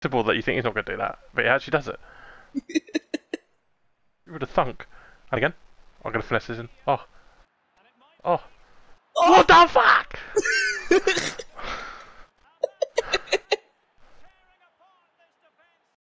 predictable that you think he's not going to do that, but he actually does it. You would have thunk. And again, I'm going to finesse this in. Oh. Oh. Oh! What the fuck?